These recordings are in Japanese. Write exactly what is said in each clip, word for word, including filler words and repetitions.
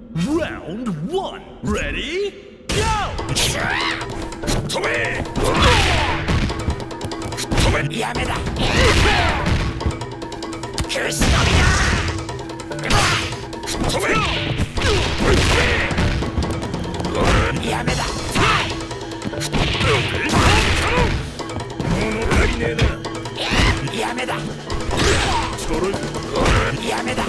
Round one. Ready? Go! 飛べ飛べやめだクシノビだ飛べやめだ物足りねえなやめだやめだ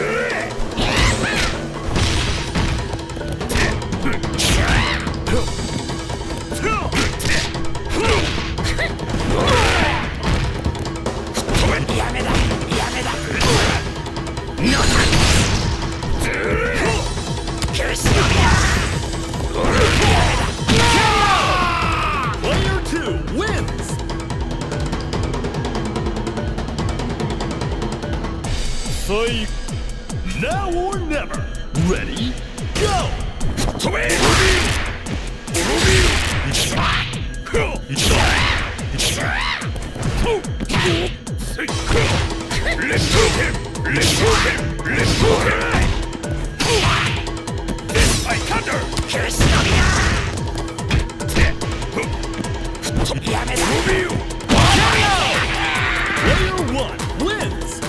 Now or never. Ready? Go! Let's move him! Let's move him! Let's move him! This I counter! Move you! Player one wins!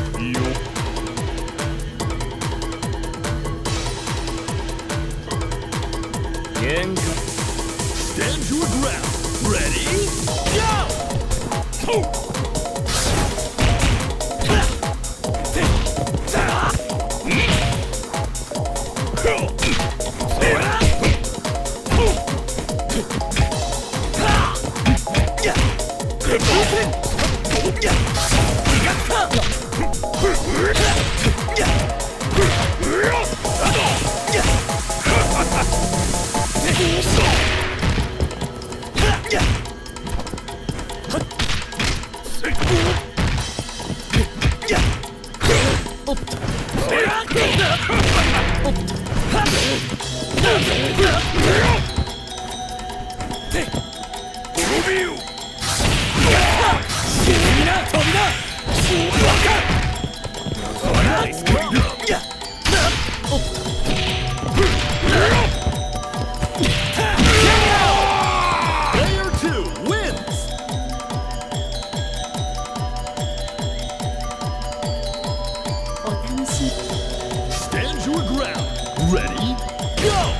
Stand your ground. Ready? Go! Stand your ground. Ready? Go!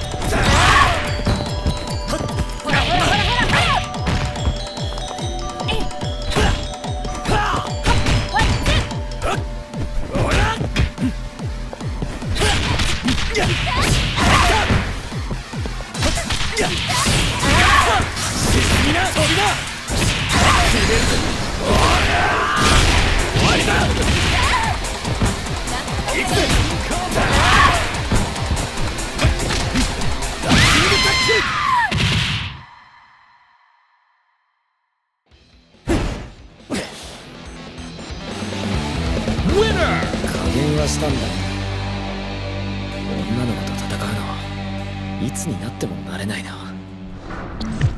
Winner! 加減はしたんだ。女の子と戦うのいつになっても慣れないな。